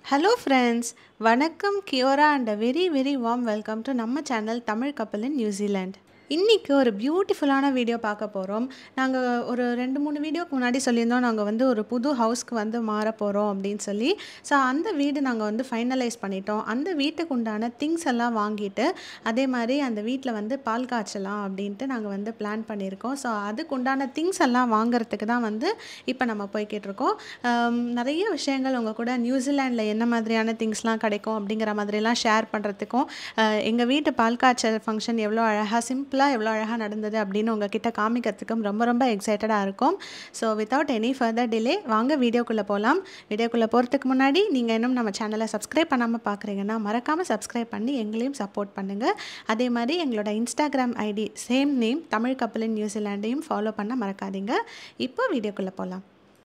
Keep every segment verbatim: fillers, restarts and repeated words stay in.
Hello friends, Vanakkam, Kiora and a very very warm welcome to நம்ம channel Tamil Couple in New Zealand. இன்னைக்கு ஒரு பியூட்டிஃபுல்லான video பார்க்க போகிறோம். நாங்கள் ஒரு ரெண்டு மூணு வீடியோக்கு முன்னாடி சொல்லியிருந்தோம் நாங்கள் வந்து ஒரு புது ஹவுஸ்க்கு வந்து மாற போகிறோம் அப்படின்னு சொல்லி. ஸோ அந்த வீடு நாங்கள் வந்து ஃபைனலைஸ் பண்ணிட்டோம். அந்த வீட்டுக்கு உண்டான திங்ஸ் எல்லாம் வாங்கிட்டு அதே மாதிரி அந்த வீட்டில் வந்து பால் காய்ச்சலாம் அப்படின்ட்டு நாங்கள் வந்து பிளான் பண்ணியிருக்கோம். ஸோ அதுக்கு உண்டான திங்ஸ் எல்லாம் வாங்குறதுக்கு தான் வந்து இப்போ நம்ம போய்கிட்டு இருக்கோம். நிறைய விஷயங்கள் உங்கள் கூட நியூசிலாண்டில் என்ன மாதிரியான திங்ஸ்லாம் கிடைக்கும் அப்படிங்கிற மாதிரிலாம் ஷேர் பண்ணுறதுக்கும் எங்கள் வீட்டு பால் காய்ச்சல் ஃபங்க்ஷன் எவ்வளோ அழகாக சிம்பிள் எவ்வளோ அழகாக நடந்தது அப்படின்னு உங்ககிட்ட காமிக்கிறதுக்கும் ரொம்ப ரொம்ப எக்ஸைட்டடாக இருக்கும். So without any further delay வாங்க வீடியோக்குள்ளே போகலாம். வீடியோக்குள்ளே போகிறதுக்கு முன்னாடி நீங்கள் இன்னும் நம்ம சேனலை சப்ஸ்கிரைப் பண்ணாமல் பார்க்குறீங்கன்னா மறக்காமல் சப்ஸ்கிரைப் பண்ணி எங்களையும் சப்போர்ட் பண்ணுங்கள். அதே மாதிரி எங்களோட Instagram ID same name Tamil Kappal in நியூசிலாண்டையும் follow பண்ண மறக்காதீங்க. இப்போ வீடியோக்குள்ளே போகலாம்.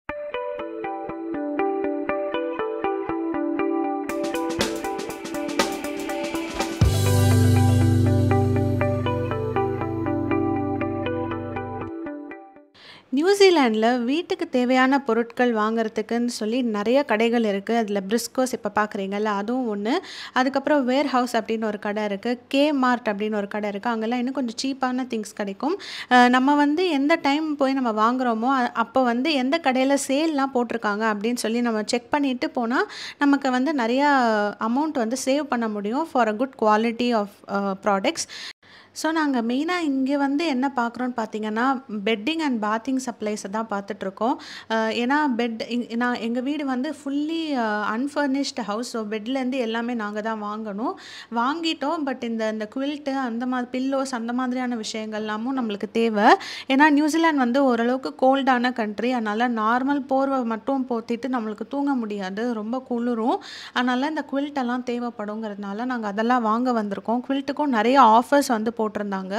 நியூசிலாண்டில் வீட்டுக்கு தேவையான பொருட்கள் வாங்குறதுக்குன்னு சொல்லி நிறைய கடைகள் இருக்குது. அதில் பிரிஸ்கோஸ் இப்போ பார்க்குறீங்கல்ல அதுவும் ஒன்று. அதுக்கப்புறம் வேர் ஹவுஸ் அப்படின்னு ஒரு கடை இருக்குது. கே மார்ட் அப்படின்னு ஒரு கடை இருக்குது. அங்கெல்லாம் இன்னும் கொஞ்சம் சீப்பான திங்ஸ் கிடைக்கும். நம்ம வந்து எந்த டைம் போய் நம்ம வாங்குகிறோமோ அப்போ வந்து எந்த கடையில் சேல்லாம் போட்டிருக்காங்க அப்படின்னு சொல்லி நம்ம செக் பண்ணிவிட்டு போனால் நமக்கு வந்து நிறையா அமௌண்ட் வந்து சேவ் பண்ண முடியும் for a good quality of products. So நாங்கள் மெயினாக இங்கே வந்து என்ன பார்க்குறோன்னு பார்த்தீங்கன்னா பெட்டிங் அண்ட் பாத்திங் சப்ளைஸை தான் பார்த்துட்ருக்கோம். ஏன்னா பெட் நான் எங்கள் வீடு வந்து ஃபுல்லி அன்ஃபர்னிஷ்டு ஹவுஸ். ஸோ பெட்லேருந்து எல்லாமே நாங்கள் தான் வாங்கணும் வாங்கிட்டோம். பட் இந்த இந்த குவில்ட்டு அந்த மாதிரி பில்லோஸ் அந்த மாதிரியான விஷயங்கள்லாமும் நம்மளுக்கு தேவை. ஏன்னா நியூசிலாந்து வந்து ஓரளவுக்கு கோல்டான கண்ட்ரி. அதனால் நார்மல் போர்வை மட்டும் போத்திட்டு நம்மளுக்கு தூங்க முடியாது, ரொம்ப குளிரும். அதனால் இந்த குவில்ட்டெல்லாம் தேவைப்படுங்கிறதுனால நாங்கள் அதெல்லாம் வாங்க வந்திருக்கோம். குவில்ட்டுக்கும் நிறைய ஆஃபர்ஸ் வந்து போட்டிருந்தாங்க.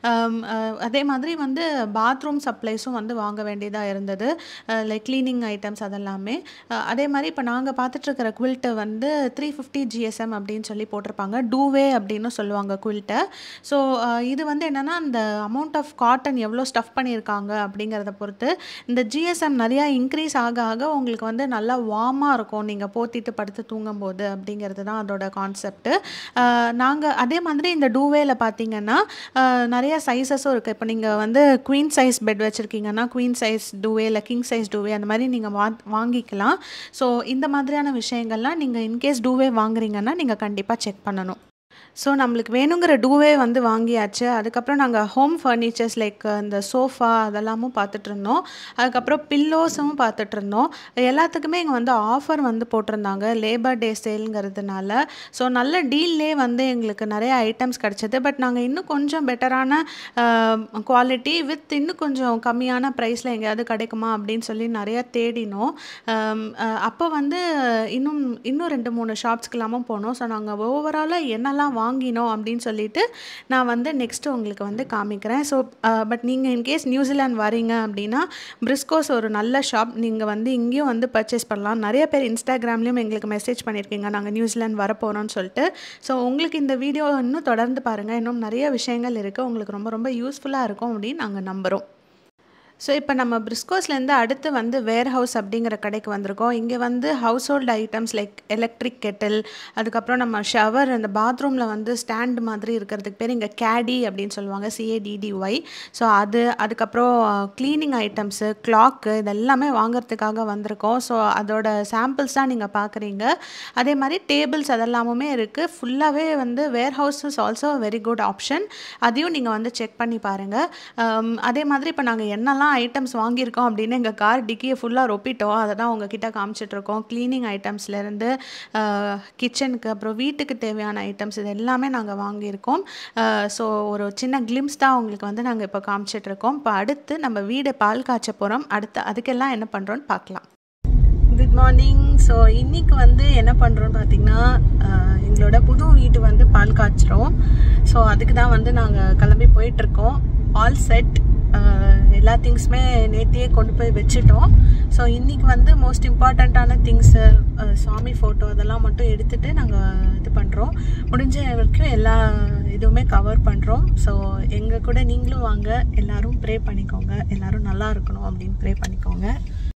அதே மாதிரி வந்து பாத்ரூம் சப்ளைஸும் வந்து வாங்க வேண்டியதாக இருந்தது, லைக் க்ளீனிங் ஐட்டம்ஸ் அதெல்லாமே. அதே மாதிரி இப்போ நாங்கள் பார்த்துட்ருக்கிற குவில்ட்டை வந்து த்ரீ ஃபிஃப்டி ஜிஎஸ்எம் அப்படின்னு சொல்லி போட்டிருப்பாங்க. டூவே அப்படின்னு சொல்லுவாங்க குவில்ட்டை. ஸோ இது வந்து என்னென்னா அந்த அமௌண்ட் ஆஃப் காட்டன் எவ்வளோ ஸ்டஃப் பண்ணியிருக்காங்க அப்படிங்கிறத பொறுத்து இந்த ஜிஎஸ்எம் நிறையா இன்க்ரீஸ் ஆக ஆக உங்களுக்கு வந்து நல்லா வார்மாக இருக்கும் நீங்கள் போத்திட்டு படுத்து தூங்கும்போது அப்படிங்கிறது தான் அதோட கான்செப்ட்டு. நாங்கள் அதே மாதிரி இந்த டூவேல பார்த்தீங்கன்னா நிறைய சைஸஸும் இருக்குது. இப்போ நீங்கள் வந்து குவீன் சைஸ் பெட் வச்சுருக்கீங்கன்னா குவீன் சைஸ் டூவே இல்லை கிங் சைஸ் டூவே அந்த மாதிரி நீங்கள் வா வாங்கிக்கலாம். ஸோ இந்த மாதிரியான விஷயங்கள்லாம் நீங்கள் இன்கேஸ் டூவே வாங்குறீங்கன்னா நீங்கள் கண்டிப்பாக செக் பண்ணணும். ஸோ நம்மளுக்கு வேணுங்கிற டூவே வந்து வாங்கியாச்சு. அதுக்கப்புறம் நாங்கள் ஹோம் ஃபர்னிச்சர்ஸ் லைக் இந்த சோஃபா அதெல்லாமும் பார்த்துட்ருந்தோம். அதுக்கப்புறம் பில்லோஸும் பார்த்துட்ருந்தோம். எல்லாத்துக்குமே இங்கே வந்து ஆஃபர் வந்து போட்டிருந்தாங்க லேபர் டே சேலுங்கிறதுனால. ஸோ நல்ல டீல்லே வந்து எங்களுக்கு நிறைய ஐட்டம்ஸ் கிடச்சிது. பட் நாங்கள் இன்னும் கொஞ்சம் பெட்டரான குவாலிட்டி வித் இன்னும் கொஞ்சம் கம்மியான ப்ரைஸில் எங்கேயாவது கிடைக்குமா அப்படின்னு சொல்லி நிறையா தேடினோம். அப்போ வந்து இன்னும் இன்னும் ரெண்டு மூணு ஷாப்ஸ்க்கெல்லாமும் போனோம். ஸோ நாங்கள் ஓவராலாக என்னெல்லாம் வாங்கினோம் அப்படின்னு சொல்லிட்டு நான் வந்து நெக்ஸ்ட்டு உங்களுக்கு வந்து காமிக்கிறேன். ஸோ பட் நீங்கள் இன்கேஸ் நியூசிலாந்து வரீங்க அப்படின்னா பிரிஸ்கோஸ் ஒரு நல்ல ஷாப். நீங்கள் வந்து இங்கேயும் வந்து பர்ச்சேஸ் பண்ணலாம். நிறைய பேர் இன்ஸ்டாகிராம்லேயும் எங்களுக்கு மெசேஜ் பண்ணியிருக்கீங்க நாங்கள் நியூசிலாந்து வரப்போகிறோன்னு சொல்லிட்டு. ஸோ உங்களுக்கு இந்த வீடியோ இன்னும் தொடர்ந்து பாருங்கள். இன்னும் நிறைய விஷயங்கள் இருக்குது, உங்களுக்கு ரொம்ப ரொம்ப யூஸ்ஃபுல்லாக இருக்கும் அப்படின்னு நாங்கள் நம்புகிறோம். ஸோ இப்போ நம்ம பிரிஸ்கோஸ்லேருந்து அடுத்து வந்து வேர் ஹவுஸ் அப்படிங்கிற கடைக்கு வந்திருக்கோம். இங்கே வந்து household items like electric kettle, அதுக்கப்புறம் நம்ம ஷவர், அந்த பாத்ரூமில் வந்து ஸ்டாண்ட் மாதிரி இருக்கிறதுக்கு பேர் இங்கே கேடி அப்படின்னு சொல்லுவாங்க, சிஏடிடிஒய். ஸோ அது அதுக்கப்புறம் க்ளீனிங் ஐட்டம்ஸு, கிளாக்கு இதெல்லாமே வாங்கிறதுக்காக வந்திருக்கோம். ஸோ அதோட சாம்பிள்ஸ் தான் நீங்கள் பார்க்குறீங்க. அதே மாதிரி டேபிள்ஸ் அதெல்லாமுமே இருக்குது. ஃபுல்லாகவே வந்து warehouse is also very good option. அதையும் நீங்கள் வந்து செக் பண்ணி பாருங்கள். அதே மாதிரி இப்போ நாங்கள் என்னெல்லாம் ஐட்டம்ஸ் வாங்கியிருக்கோம் அப்படின்னு எங்கள் கார் டிக்கியை ஃபுல்லாக ரொப்பிட்டோம். அதை தான் உங்ககிட்ட காமிச்சிட்ருக்கோம். க்ளீனிங் ஐட்டம்ஸ்லேருந்து கிச்சனுக்கு அப்புறம் வீட்டுக்கு தேவையான ஐட்டம்ஸ் இது எல்லாமே நாங்கள் வாங்கியிருக்கோம். ஸோ ஒரு சின்ன கிளிம்ஸ் தான் உங்களுக்கு வந்து நாங்கள் இப்போ காமிச்சிட்ருக்கோம். இப்போ அடுத்து நம்ம வீடு பால் காய்ச்ச போகிறோம். அடுத்து அதுக்கெல்லாம் என்ன பண்ணுறோன்னு பார்க்கலாம். Good morning. ஸோ இன்றைக்கி வந்து என்ன பண்ணுறோன்னு பார்த்திங்கன்னா எங்களோட புது வீட்டு வந்து பால் காய்ச்சிரும். ஸோ அதுக்கு தான் வந்து நாங்கள் கிளம்பி போயிட்டுருக்கோம். ஆல் செட், எல்லா திங்ஸுமே நேற்றியே கொண்டு போய் வச்சுட்டோம். ஸோ இன்றைக்கி வந்து மோஸ்ட் இம்பார்ட்டண்ட்டான திங்ஸு சாமி ஃபோட்டோ அதெல்லாம் மட்டும் எடுத்துகிட்டு நாங்கள் இது பண்ணுறோம். முடிஞ்ச வரைக்கும் எல்லா இதுவுமே கவர் பண்ணுறோம். ஸோ எங்கள் கூட நீங்களும் வாங்க, எல்லோரும் ப்ரே பண்ணிக்கோங்க, எல்லோரும் நல்லா இருக்கணும் அப்படின்னு ப்ரே பண்ணிக்கோங்க.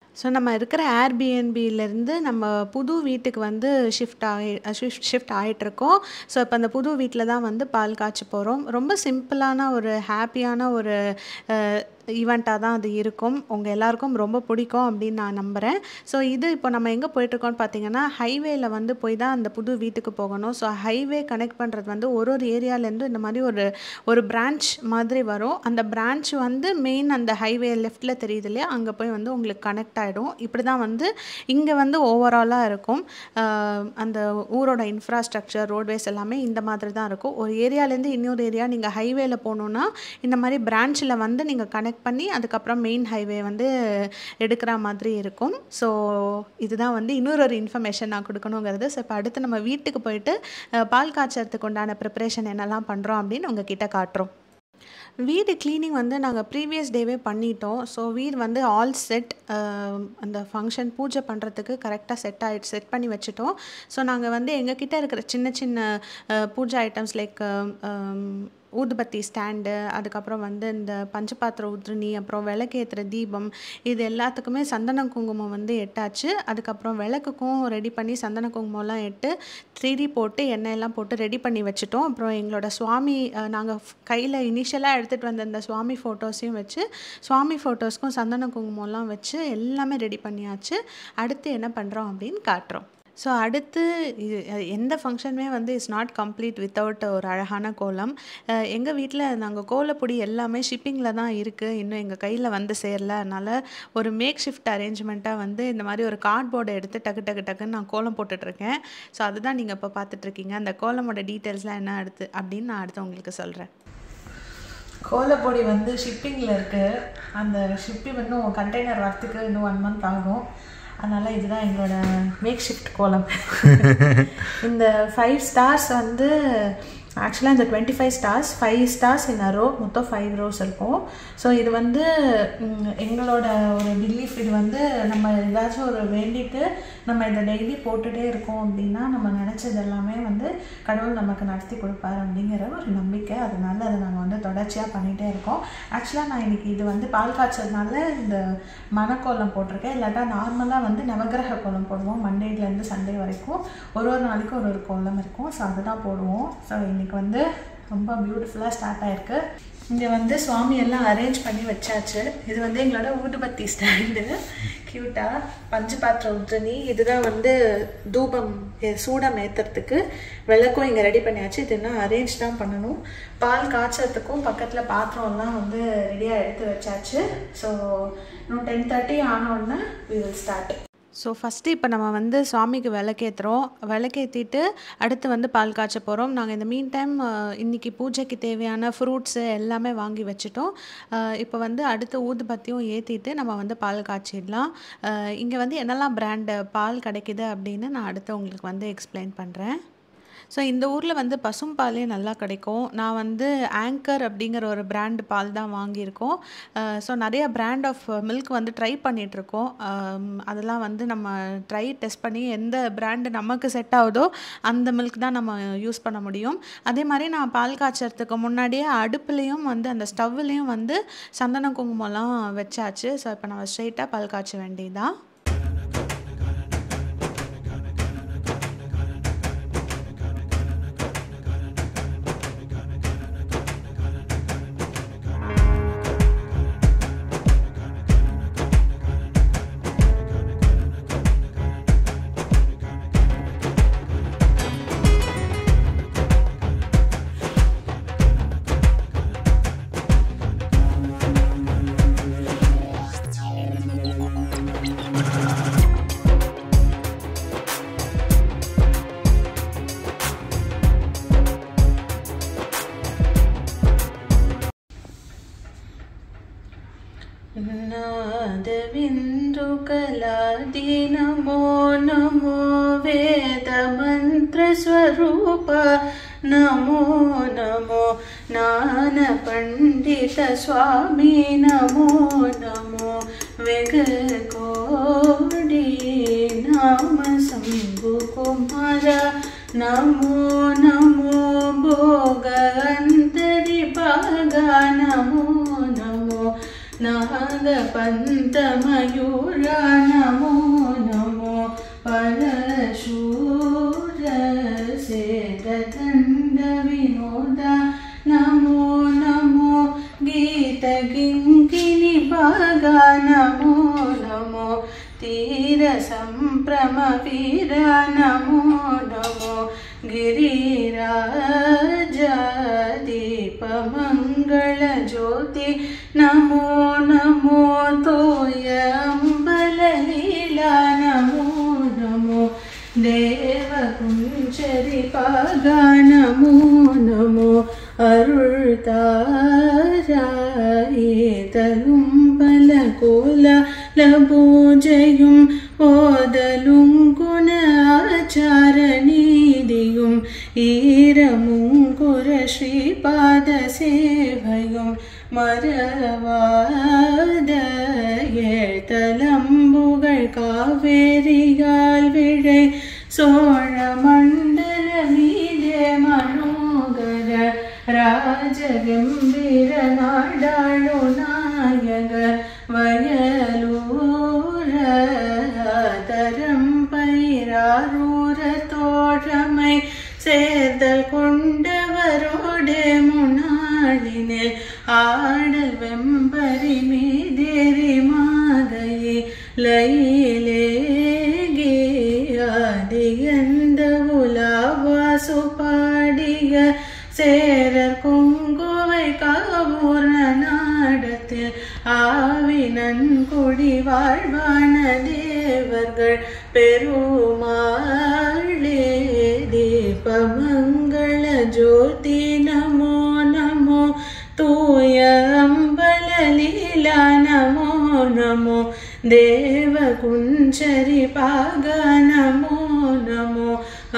ஸோ நம்ம இருக்கிற ஏர்பிஎன்பியிலேருந்து நம்ம புது வீட்டுக்கு வந்து ஷிஃப்ட் ஆகி ஷிஃப்ட் ஷிஃப்ட் ஆகிட்ருக்கோம். ஸோ இப்போ அந்த புது வீட்டில் தான் வந்து பால் காய்ச்ச போகிறோம். ரொம்ப சிம்பிளான ஒரு ஹாப்பியான ஒரு ஈவெண்ட்டாக தான் அது இருக்கும். உங்கள் எல்லாருக்கும் ரொம்ப பிடிக்கும் அப்படின்னு நான் நம்புகிறேன். ஸோ இது இப்போ நம்ம எங்கே போயிட்டுருக்கோம்னு பார்த்தீங்கன்னா, ஹைவேயில் வந்து போய் தான் அந்த புது வீட்டுக்கு போகணும். ஸோ ஹைவே கனெக்ட் பண்ணுறது வந்து ஒரு ஒரு ஏரியாலேருந்து இந்த மாதிரி ஒரு ஒரு பிரான்ச் மாதிரி வரும். அந்த பிரான்ச் வந்து மெயின் அந்த ஹைவே லெஃப்ட்டில் தெரியுது இல்லையா, அங்கே போய் வந்து உங்களுக்கு கனெக்ட் ஆகிடும். இப்படி தான் வந்து இங்கே வந்து ஓவராலாக இருக்கும். அந்த ஊரோட இன்ஃப்ராஸ்ட்ரக்சர், ரோட்வேஸ் எல்லாமே இந்த மாதிரி தான் இருக்கும். ஒரு ஏரியாலேருந்து இன்னொரு ஏரியா நீங்கள் ஹைவேல போகணுன்னா இந்த மாதிரி பிரான்ச்சில் வந்து நீங்கள் கனெக்ட் பண்ணி அதுக்கப்புறம் மெயின் ஹைவே வந்து எடுக்கிற மாதிரி இருக்கும். ஸோ இதுதான் வந்து இன்னொரு ஒரு இன்ஃபர்மேஷன் நான் கொடுக்கணுங்கிறது. ஸோ இப்போ அடுத்து நம்ம வீட்டுக்கு போயிட்டு பால் காய்ச்சறதுக்கு உண்டான ப்ரிப்ரேஷன் என்னெல்லாம் பண்ணுறோம் அப்படின்னு உங்ககிட்ட காட்டுறோம். வீடு க்ளீனிங் வந்து நாங்கள் ப்ரீவியஸ் டேவே பண்ணிட்டோம். ஸோ வீடு வந்து ஆல் செட், அந்த ஃபங்க்ஷன் பூஜை பண்ணுறதுக்கு கரெக்டாக செட் ஆகிட்டு செட் பண்ணி வச்சுட்டோம். ஸோ நாங்கள் வந்து எங்ககிட்ட இருக்கிற சின்ன சின்ன பூஜை ஐட்டம்ஸ் லைக் ஊதுபத்தி ஸ்டாண்டு, அதுக்கப்புறம் வந்து இந்த பஞ்சபாத்திர உத்ரணி, அப்புறம் விளக்கேற்றுற தீபம், இது எல்லாத்துக்குமே சந்தன குங்குமம் வந்து எட்டாச்சு. அதுக்கப்புறம் விளக்குக்கும் ரெடி பண்ணி சந்தன குங்குமம்லாம் எட்டு திரி போட்டு எண்ணெயெல்லாம் போட்டு ரெடி பண்ணி வச்சுட்டோம். அப்புறம் எங்களோட சுவாமி நாங்கள் கையில் இனிஷியலாக எடுத்துகிட்டு வந்த இந்த சுவாமி ஃபோட்டோஸையும் வச்சு சுவாமி ஃபோட்டோஸ்க்கும் சந்தன குங்குமம்லாம் வச்சு எல்லாமே ரெடி பண்ணியாச்சு. அடுத்து என்ன பண்ணுறோம் அப்படின்னு காட்டுறோம். ஸோ அடுத்து இது எந்த ஃபங்க்ஷனுமே வந்து இட்ஸ் நாட் கம்ப்ளீட் வித்தவுட் ஒரு அழகான கோலம். எங்கள் வீட்டில் நாங்கள் கோலப்பொடி எல்லாமே ஷிப்பிங்கில் தான் இருக்குது, இன்னும் எங்கள் கையில் வந்து சேரல. அதனால் ஒரு மேக் ஷிஃப்ட் அரேஞ்ச்மெண்ட்டாக வந்து இந்த மாதிரி ஒரு கார்ட்போர்டை எடுத்து டக்கு டக்கு டக்குன்னு நான் கோலம் போட்டுட்ருக்கேன். ஸோ அதுதான் நீங்கள் இப்போ பார்த்துட்ருக்கீங்க. அந்த கோலமோட டீட்டெயில்ஸ்லாம் என்ன அடுத்து அப்படின்னு நான் அடுத்து உங்களுக்கு சொல்கிறேன். கோலப்பொடி வந்து ஷிப்பிங்கில் இருக்குது. அந்த ஷிப்பிங் இன்னும் கண்டெய்னர் வரத்துக்கு இன்னும் ஒன் மந்த் ஆகும். அதனால் இதுதான் எங்களோட மேக் ஷிஃப்ட் கோலம். இந்த ஃபைவ் ஸ்டார்ஸ் வந்து ஆக்சுவலாக இந்த twenty five stars five stars in a row, மொத்தம் ஃபைவ் ரோஸ் இருக்கும். ஸோ இது வந்து எங்களோட ஒரு பிலீஃப். இது வந்து நம்ம ஏதாச்சும் ஒரு வேண்டிட்டு நம்ம இதை டெய்லி போட்டுகிட்டே இருக்கோம் அப்படின்னா நம்ம நினச்சது எல்லாமே வந்து கடவுள் நமக்கு நடத்தி கொடுப்பார் அப்படிங்கிற ஒரு நம்பிக்கை. அதனால அதை நாங்கள் வந்து தொடர்ச்சியாக பண்ணிகிட்டே இருக்கோம். ஆக்சுவலாக நான் இன்றைக்கி இது வந்து பால் காய்ச்சதுனால இந்த மணக்கோலம் போட்டிருக்கேன். இல்லாட்டா நார்மலாக வந்து நவகிரக கோலம் போடுவோம். மண்டேலேருந்து சண்டே வரைக்கும் ஒரு ஒரு நாளைக்கும் ஒரு ஒரு கோலம் இருக்கும். ஸோ அதுதான் போடுவோம். ஸோ இன்றைக்கி வந்து ரொம்ப பியூட்டிஃபுல்லாக ஸ்டார்ட் ஆகிருக்கு. இங்கே வந்து சுவாமி எல்லாம் அரேஞ்ச் பண்ணி வச்சாச்சு. இது வந்து எங்களோட ஊதுபத்தி ஸ்டாண்டு, க்யூட்டாக பஞ்சபாத்திர உத்ரணி. இதுதான் வந்து தூபம் சூடம் ஏற்றுறதுக்கு. விளக்கும் இங்கே ரெடி பண்ணியாச்சு. இது இன்னும் அரேஞ்ச் தான் பண்ணணும். பால் காய்ச்சறதுக்கும் பக்கத்தில் பாத்திரம்லாம் வந்து ரெடியாக எடுத்து வச்சாச்சு. ஸோ இன்னும் டென் தேர்ட்டி ஆனோடனே we will start. So first இப்போ நம்ம வந்து சுவாமிக்கு விளக்கேற்றுறோம். விளக்கேற்றிட்டு அடுத்து வந்து பால் காய்ச்ச போகிறோம். நாங்கள் இந்த மீன் டைம் இன்றைக்கி பூஜைக்கு தேவையான ஃப்ரூட்ஸு எல்லாமே வாங்கி வச்சுட்டோம். இப்போ வந்து அடுத்து ஊதுபத்தியும் ஏற்றிட்டு நம்ம வந்து பால் காய்ச்சிடலாம். இங்கே வந்து என்னெல்லாம் பிராண்டு பால் கிடைக்கிது அப்படின்னு நான் அடுத்து உங்களுக்கு வந்து எக்ஸ்பிளைன் பண்ணுறேன். ஸோ இந்த ஊரில் வந்து பசும் பாலே நல்லா கிடைக்கும். நான் வந்து ஆங்கர் அப்படிங்கிற ஒரு பிராண்டு பால் தான் வாங்கியிருக்கோம். ஸோ நிறைய பிராண்ட் ஆஃப் மில்க் வந்து ட்ரை பண்ணிகிட்ருக்கோம். அதெல்லாம் வந்து நம்ம ட்ரை டெஸ்ட் பண்ணி எந்த பிராண்டு நமக்கு செட் ஆகுதோ அந்த மில்க் தான் நம்ம யூஸ் பண்ண முடியும். அதே மாதிரி நான் பால் காய்ச்சறதுக்கு முன்னாடியே அடுப்புலேயும் வந்து அந்த ஸ்டவ்லேயும் வந்து சந்தன குங்குமம்லாம் வச்சாச்சு. ஸோ இப்போ நம்ம ஸ்ட்ரெயிட்டாக பால் காய்ச்ச வேண்டியதுதான். नादविन्दुकलादि नमो नमो वेदमन्त्रस्वरूप नमो नमो ज्ञानपण्डितस्वामी नमो नमो वेगकोडी नाम शम्भुकुमार नमो नमो भोगन्तरिभागा नमो नमो नागपन्तमयूरा नमो नमो परशूरसेतदण्डविनोदा नमो नमो गीतकिङ्किणिभागा नमो नमो तीरसम्भ्रमवीरा नमो नमो गिरिराजा दीपमङ्गलज्योति नमो नमो तोयम्बललीला नमो नमो देवकुञ्जरिपागा नमो नमो अरुळ्तारायेतलुम्बलकोललभूजयुं ओदलुङ्गुणाचारनीदियुं ஈரமுங்குரஸ்ரீபாதசேவையும் மறவாதயேழ்தலம்புகழ் காவேரியால் விழை சோழ மண்டல மீதே மனோகர ராஜகம்பீர நாடாளு நாயக வயலூர தரம் பயிராரூர தோழமை சேர்தல் கொண்டவரோடே முன்னாளினில் ஆடல் வெம்பரி மீதேறி மாதையே லயிலேகியாதியந்த உலாவாசு பாடிய சேரர் கொங்குவை காவூர் நாடத்தில் ஆவினன் குடி வாழ்வான தேவர்கள் பெருமாளே தீபமங்கள ஜோதி நமோ நமோ தூய அம்பலலீலா நமோ நமோ தேவகுஞ்சரி பாக நமோ நமோ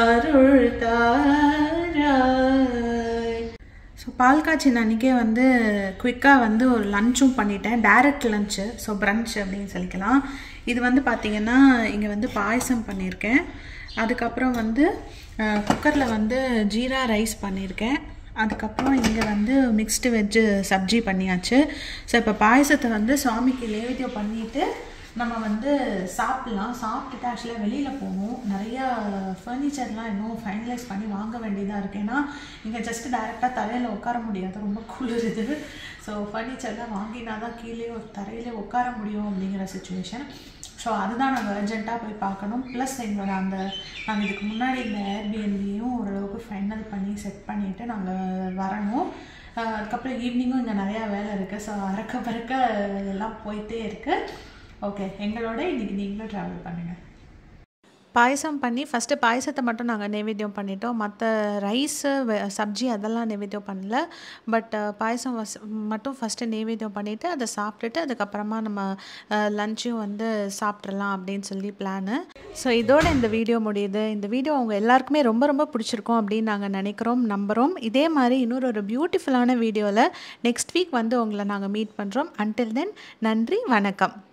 அருள்தாராய். ஸோ பால் காய்ச்சின அன்றைக்கே வந்து குயிக்காக வந்து ஒரு லஞ்சும் பண்ணிட்டேன், டைரக்ட் லஞ்சு, ஸோ பிரன்ச் அப்படின்னு சொல்லிக்கலாம். இது வந்து பார்த்திங்கன்னா இங்கே வந்து பாயசம் பண்ணியிருக்கேன், அதுக்கப்புறம் வந்து குக்கரில் வந்து ஜீரா ரைஸ் பண்ணியிருக்கேன், அதுக்கப்புறம் இங்கே வந்து மிக்ஸ்டு வெஜ்ஜு சப்ஜி பண்ணியாச்சு. ஸோ இப்போ பாயசத்தை வந்து சுவாமிக்கு நைவேத்தியம் பண்ணிவிட்டு நம்ம வந்து சாப்பிட்லாம். சாப்பிட்டுட்டு ஆக்சுவலாக வெளியில் போகணும், நிறையா ஃபர்னிச்சர்லாம் இன்னும் ஃபைனலைஸ் பண்ணி வாங்க வேண்டியதாக இருக்குது. ஏன்னா இங்கே ஜஸ்ட்டு டைரெக்டாக தரையில் உட்கார முடியாது, ரொம்ப குளிருது. ஸோ ஃபர்னிச்சர்லாம் வாங்கினா தான் கீழே ஒரு தரையிலே உட்கார முடியும் அப்படிங்கிற சுச்சுவேஷன். ஸோ அதுதான் நாங்கள் அர்ஜென்ட்டாக போய் பார்க்கணும். ப்ளஸ் எங்களோட அந்த நாங்கள் இதுக்கு முன்னாடி இந்த ஏர்பிஎன்பியும் ஓரளவுக்கு ஃபைனல் பண்ணி செட் பண்ணிவிட்டு நாங்கள் வரணும். அதுக்கப்புறம் ஈவினிங்கும் இங்கே நிறையா வேலை இருக்குது. ஸோ அறக்க பறக்க எல்லாம் போயிட்டே இருக்குது. ஓகே, எங்களோட இன்றைக்கி நீங்களும் ட்ராவல் பண்ணுங்கள். பாயசம் பண்ணி ஃபஸ்ட்டு பாயசத்தை மட்டும் நாங்கள் நைவேத்தியம் பண்ணிட்டோம், மற்ற ரைஸு சப்ஜி அதெல்லாம் நைவேத்தியம் பண்ணல. பட் பாயசம் வஸ் மட்டும் ஃபஸ்ட்டு நைவேத்தியம் பண்ணிவிட்டு அதை சாப்பிட்டுட்டு அதுக்கப்புறமா நம்ம லஞ்சையும் வந்து சாப்பிட்றலாம் அப்படின்னு சொல்லி பிளானு. ஸோ இதோட இந்த வீடியோ முடியுது. இந்த வீடியோ அவங்க எல்லாருக்குமே ரொம்ப ரொம்ப பிடிச்சிருக்கோம் அப்படின்னு நாங்கள் நினைக்கிறோம், நம்புகிறோம். இதே மாதிரி இன்னொரு ஒரு பியூட்டிஃபுல்லான வீடியோவில் நெக்ஸ்ட் வீக் வந்து உங்களை நாங்கள் மீட் பண்ணுறோம். அன்டில் தென், நன்றி, வணக்கம்.